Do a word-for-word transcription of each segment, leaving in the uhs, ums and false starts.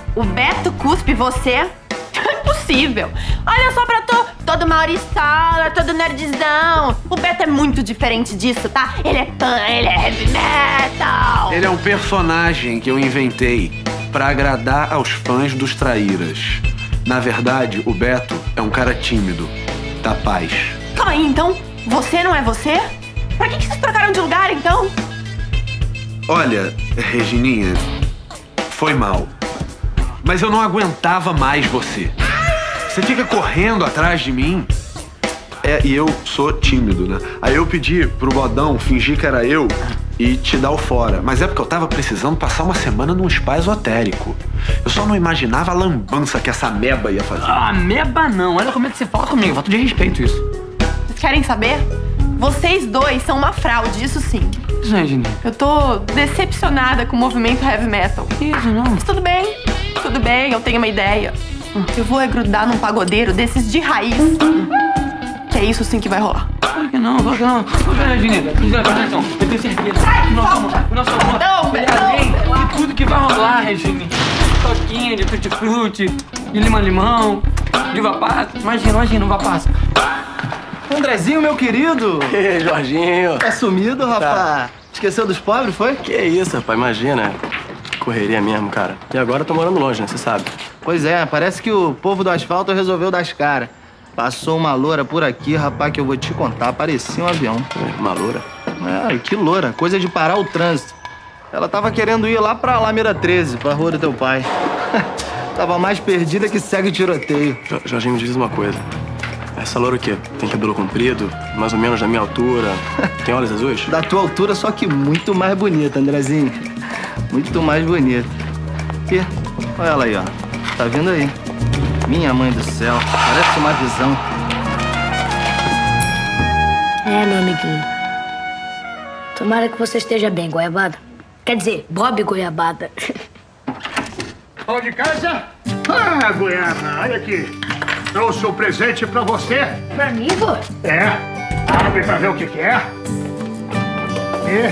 O Beto cuspe você? Impossível. Olha só pra tu, todo mauriçola, todo nerdzão. O Beto é muito diferente disso, tá? Ele é pan, ele é heavy metal. Ele é um personagem que eu inventei pra agradar aos fãs dos traíras. Na verdade, o Beto é um cara tímido, da paz. Calma aí, então? Você não é você? Pra que que vocês trocaram de lugar, então? Olha, Regininha, foi mal. Mas eu não aguentava mais você. Você fica correndo atrás de mim. É, e eu sou tímido, né? Aí eu pedi pro Bodão fingir que era eu e te dar o fora. Mas é porque eu tava precisando passar uma semana num spa esotérico. Eu só não imaginava a lambança que essa meba ia fazer. Ah, meba não. Olha como é que você fala comigo. Falta de respeito isso. Vocês querem saber? Vocês dois são uma fraude, isso sim. Isso aí, Gini. Eu tô decepcionada com o movimento heavy metal. Isso, não. Mas tudo bem, tudo bem, eu tenho uma ideia. Eu vou é grudar num pagodeiro desses de raiz. Que é isso sim que vai rolar. Claro que não, claro que não. Olha, Gini, presta atenção. Eu tenho certeza. Sai, o nosso volta. amor, o nosso amor. Não, ele não, além não. de tudo que vai rolar, Regine. Toquinha de tutti-frutti, de limão-limão, de uva passa. Imagina, imagina, uva passa. Andrezinho, meu querido! Ei, Jorginho! Tá sumido, rapaz? Tá. Esqueceu dos pobres, foi? Que isso, rapaz, imagina. Correria mesmo, cara. E agora eu tô morando longe, né? Você sabe. Pois é, parece que o povo do asfalto resolveu dar as caras. Passou uma loura por aqui, rapaz, que eu vou te contar. Parecia um avião. Uma loura? É, que loura. Coisa de parar o trânsito. Ela tava querendo ir lá pra Alameda treze, pra rua do teu pai. Tava mais perdida que segue tiroteio. Jo- Jorginho, me diz uma coisa. Essa loura o quê? Tem cabelo comprido, mais ou menos da minha altura. Tem olhos azuis? Da tua altura, só que muito mais bonita, Andrezinho. Muito mais bonita. E olha ela aí, ó. Tá vindo aí. Minha mãe do céu, parece uma visão. É, meu amiguinho. Tomara que você esteja bem, Goiabada. Quer dizer, Bob Goiabada. Pão de casa? Ah, Goiaba, olha aqui. Trouxe um presente pra você. Pra mim, vô? É. Abre pra ver o que que é. E...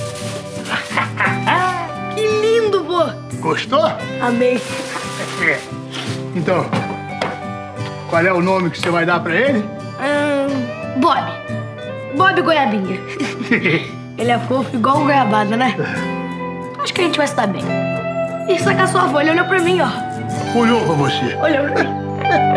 Que lindo, vô! Gostou? Amei. É. Então, qual é o nome que você vai dar pra ele? Hum, Bob. Bob Goiabinha. Ele é fofo igual o Goiabada, né? Acho que a gente vai se dar bem. E sacar sua avó, ele olhou pra mim, ó. Olhou pra você. Olhou pra mim.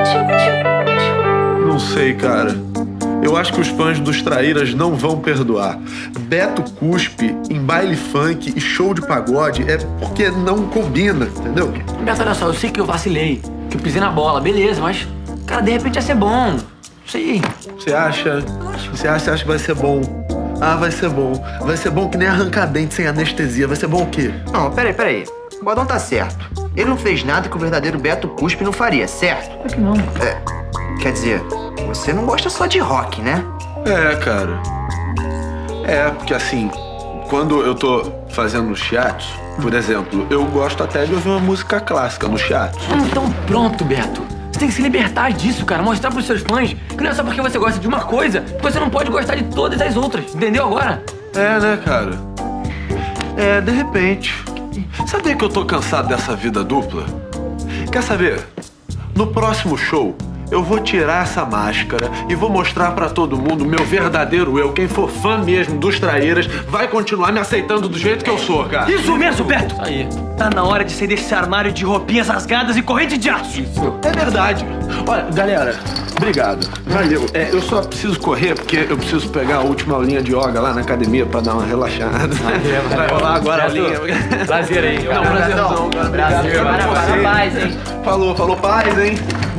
Não sei, cara. Eu acho que os fãs dos traíras não vão perdoar. Beto cuspe em baile funk e show de pagode é porque não combina, entendeu? Beto, olha só, eu sei que eu vacilei, que eu pisei na bola, beleza, mas, cara, de repente ia ser bom. Não sei. Você acha? Você acha, você acha que vai ser bom? Ah, vai ser bom. Vai ser bom que nem arrancar dente sem anestesia. Vai ser bom o quê? Não, peraí, peraí. O Bodão tá certo. Ele não fez nada que o verdadeiro Beto Cuspe não faria, certo? Claro que não. É, quer dizer, você não gosta só de rock, né? É, cara. É, porque assim, quando eu tô fazendo shiatsu, por exemplo, eu gosto até de ouvir uma música clássica no shiatsu. Então pronto, Beto. Você tem que se libertar disso, cara. Mostrar pros seus fãs que não é só porque você gosta de uma coisa que você não pode gostar de todas as outras. Entendeu agora? É, né, cara? É, de repente. Sabia que eu tô cansado dessa vida dupla? Quer saber? No próximo show, eu vou tirar essa máscara e vou mostrar pra todo mundo o meu verdadeiro eu. Quem for fã mesmo dos traíras vai continuar me aceitando do jeito que eu sou, cara. Isso mesmo, Beto! Isso aí. Tá na hora de sair desse armário de roupinhas rasgadas e corrente de aço. Isso. É verdade. Olha, galera, obrigado. Valeu. É, eu só preciso correr porque eu preciso pegar a última aulinha de yoga lá na academia pra dar uma relaxada. Valeu, Vai rolar agora a aulinha. Prazer aí, cara. Não, prazerzão, cara. Obrigado. Prazer, Obrigado. paz, hein? Falou, falou paz, hein?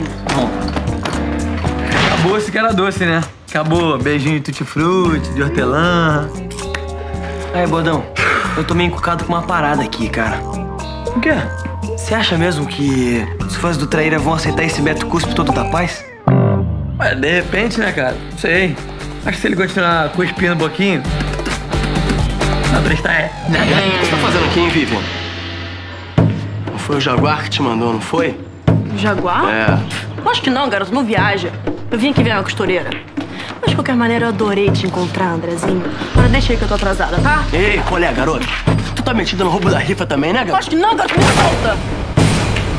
Acabou esse que era doce, né? Acabou beijinho de tutti-frutti, de hortelã. Aí, Bodão, eu tô meio encucado com uma parada aqui, cara. O quê? Você acha mesmo que os fãs do Traíra vão aceitar esse Beto Cuspe todo da paz? Ué, de repente, né, cara? Não sei. Acho que se ele continuar cuspindo um pouquinho... Vai prestar, é. O que você tá fazendo aqui, hein, Vivian? Não foi o Jaguar que te mandou, não foi? Jaguar? É. Acho que não, garoto. Não viaja. Eu vim aqui ver uma costureira. Mas, de qualquer maneira, eu adorei te encontrar, Andrezinho. Agora deixa aí que eu tô atrasada, tá? Ei, qual é, garoto? Tu tá metido no roubo da rifa também, né, garoto? Acho que não, garoto. Me solta.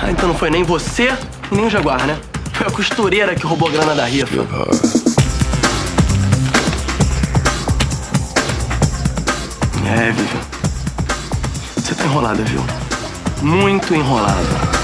Ah, então não foi nem você e nem o Jaguar, né? Foi a costureira que roubou a grana da rifa. É, Vivi. Você tá enrolada, viu? Muito enrolada.